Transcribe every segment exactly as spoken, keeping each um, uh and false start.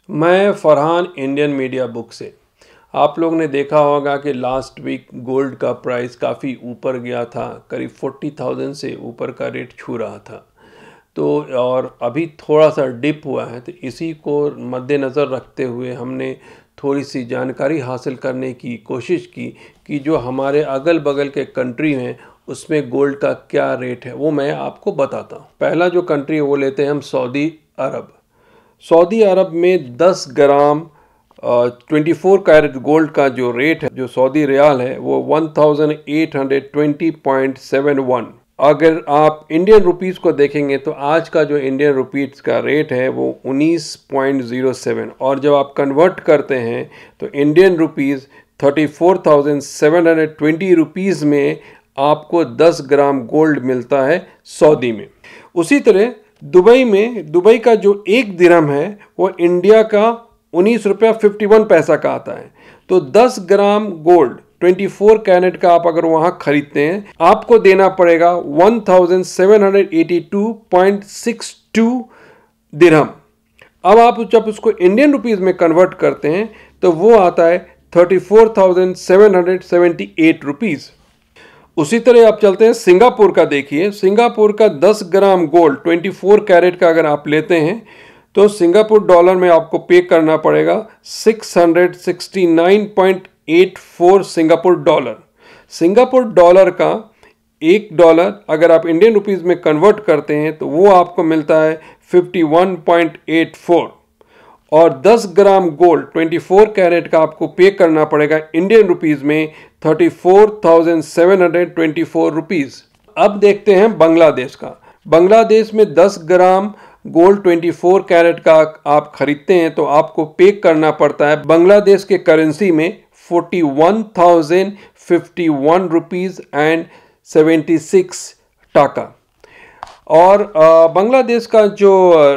मैं Farhan Indian media book से। आप लोग ने देखा होगा कि लास्ट वीक गोल्ड का प्राइस काफ़ी ऊपर गया था, करीब फोर्टी थाउजेंड से ऊपर का रेट छू रहा था। तो और अभी थोड़ा सा डिप हुआ है, तो इसी को मद्देनज़र रखते हुए हमने थोड़ी सी जानकारी हासिल करने की कोशिश की कि जो हमारे अगल बगल के कंट्री हैं उसमें गोल्ड का क्या रेट है, वो मैं आपको बताता हूँ। पहला जो कंट्री है वो लेते हैं हम सऊदी अरब। सऊदी अरब में दस gram twenty four carat gold का जो रेट है, जो सऊदी रियाल है, वो one thousand eight hundred twenty point seven one. अगर आप इंडियन रुपीस को देखेंगे तो आज का जो इंडियन रुपीस का रेट है वो उन्नीस पॉइंट ज़ीरो सेवन, और जब आप कन्वर्ट करते हैं तो Indian rupees thirty four thousand seven hundred twenty rupees में आपको दस ग्राम गोल्ड मिलता है सऊदी में। उसी तरह दुबई में, दुबई का जो एक दिरहम है वो इंडिया का उन्नीस रुपया फिफ्टी वन पैसा का आता है। तो दस gram gold twenty four carat का आप अगर वहाँ खरीदते हैं, आपको देना पड़ेगा one thousand seven hundred eighty two point six two dirham. अब आप जब उसको इंडियन रुपीस में कन्वर्ट करते हैं तो वो आता है thirty four thousand seven hundred seventy eight rupees. उसी तरह आप चलते हैं सिंगापुर का। देखिए, सिंगापुर का दस gram gold twenty four carat का अगर आप लेते हैं तो सिंगापुर डॉलर में आपको पे करना पड़ेगा six hundred sixty nine point eight four Singapore dollar. Singapore dollar का एक डॉलर अगर आप इंडियन रुपीस में कन्वर्ट करते हैं तो वो आपको मिलता है fifty one point eight four, और दस gram gold twenty four carat का आपको पे करना पड़ेगा इंडियन रुपीस में thirty four thousand seven hundred twenty four rupees. अब देखते हैं बांग्लादेश का। बांग्लादेश में दस gram gold twenty four carat का आप खरीदते हैं तो आपको पे करना पड़ता है बांग्लादेश के करेंसी में forty one thousand fifty one rupees and seventy six taka. और बांग्लादेश का जो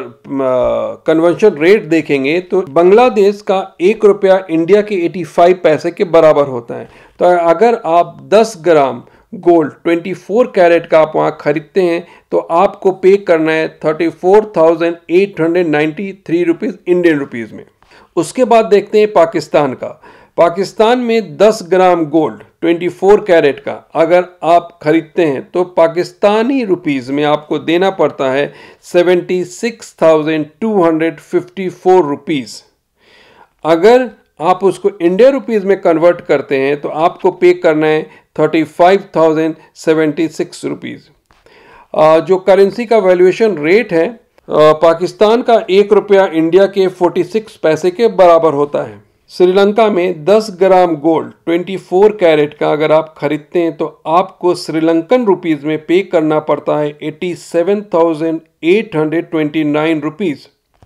कन्वर्शन रेट देखेंगे तो बांग्लादेश का एक रुपया इंडिया के पचासी पैसे के बराबर होता है। तो अगर आप दस gram gold twenty four carat का आप वहाँ खरीदते हैं तो आपको पे करना है thirty four thousand eight hundred ninety three rupees Indian rupees में। उसके बाद देखते हैं पाकिस्तान का। पाकिस्तान में दस gram gold twenty four carat का अगर आप खरीदते हैं तो पाकिस्तानी रुपीस में आपको देना पड़ता है seventy six thousand two hundred fifty four rupees. अगर आप उसको इंडियन रुपीस में कन्वर्ट करते हैं तो आपको पे करना है thirty five thousand seventy six rupees. जो करेंसी का वैल्यूएशन रेट है, पाकिस्तान का एक रुपया इंडिया के फोर्टी सिक्स पैसे के बराबर होता है। श्रीलंका में दस gram gold twenty four carat का अगर आप खरीदते हैं तो आपको श्रीलंकन रुपीस में पे करना पड़ता है eighty seven thousand eight hundred twenty nine rupees,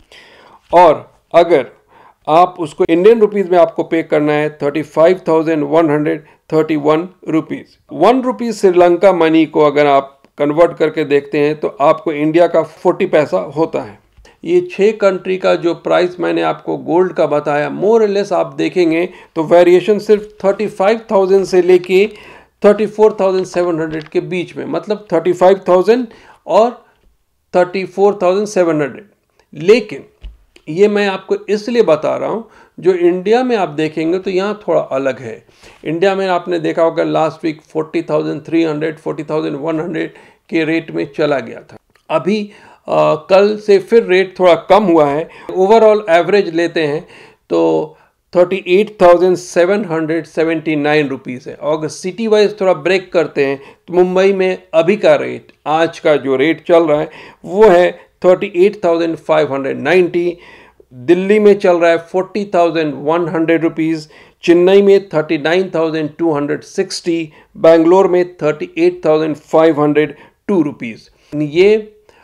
और अगर आप उसको इंडियन रुपीस में आपको पे करना है thirty five thousand one hundred thirty one rupees. One rupees Sri Lanka money को अगर आप कन्वर्ट करके देखते हैं तो आपको इंडिया का फोर्टी पैसा होता है। ये छः कंट्री का जो प्राइस मैंने आपको गोल्ड का बताया, मोर और लेस आप देखेंगे तो वेरिएशन सिर्फ थर्टी फाइव थाउजेंड से लेके thirty four thousand seven hundred के बीच में, मतलब थर्टी फाइव थाउजेंड और thirty four thousand seven hundred. लेकिन ये मैं आपको इसलिए बता रहा हूँ, जो इंडिया में आप देखेंगे तो यहाँ थोड़ा अलग है। इंडिया में आपने देखा होगा last week forty thousand three hundred forty thousand one hundred के रेट में चला गया था। अभी आ, कल से फिर रेट थोड़ा कम हुआ है। ओवरऑल एवरेज लेते हैं तो thirty eight thousand seven hundred seventy nine rupees है। और अगर सिटी वाइज थोड़ा ब्रेक करते हैं तो मुंबई में अभी का रेट, आज का जो रेट चल रहा है वो है thirty eight thousand five hundred ninety. Delhi में चल रहा है forty thousand one hundred rupees, Chennai में thirty nine thousand two hundred sixty, Bangalore में thirty eight thousand five hundred two rupees. ये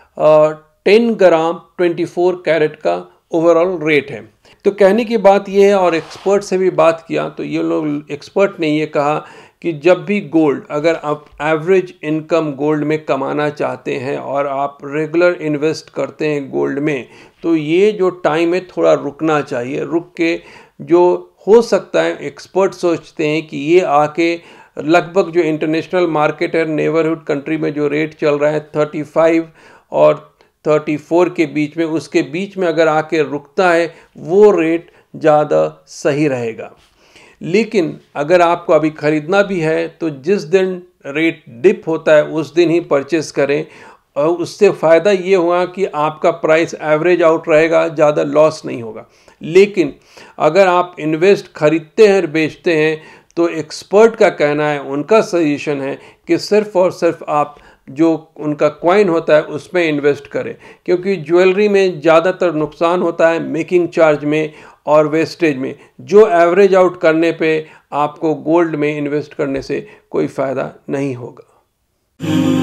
ten gram twenty four carat का ओवरऑल रेट है। तो कहने की बात यह है, और एक्सपर्ट से भी बात किया तो ये लोग, एक्सपर्ट ने ये कहा कि जब भी गोल्ड, अगर आप एवरेज इनकम गोल्ड में कमाना चाहते हैं और आप रेगुलर इन्वेस्ट करते हैं गोल्ड में, तो ये जो टाइम है थोड़ा रुकना चाहिए। रुक के जो हो सकता है, एक्सपर्ट सोचते हैं कि ये आके लगभग जो इंटरनेशनल मार्केट है, नेबरहुड कंट्री में जो रेट चल रहा है थर्टी फाइव और चौंतीस के बीच में, उसके बीच में अगर आके रुकता है वो रेट ज़्यादा सही रहेगा। लेकिन अगर आपको अभी ख़रीदना भी है तो जिस दिन रेट डिप होता है उस दिन ही परचेस करें, और उससे फ़ायदा ये हुआ कि आपका प्राइस एवरेज आउट रहेगा, ज़्यादा लॉस नहीं होगा। लेकिन अगर आप इन्वेस्ट खरीदते हैं और बेचते हैं तो एक्सपर्ट का कहना है, उनका सजेशन है कि सिर्फ़ और सिर्फ आप जो उनका कॉइन होता है उसमें इन्वेस्ट करें, क्योंकि ज्वेलरी में ज़्यादातर नुकसान होता है मेकिंग चार्ज में और वेस्टेज में, जो एवरेज आउट करने पे आपको गोल्ड में इन्वेस्ट करने से कोई फ़ायदा नहीं होगा।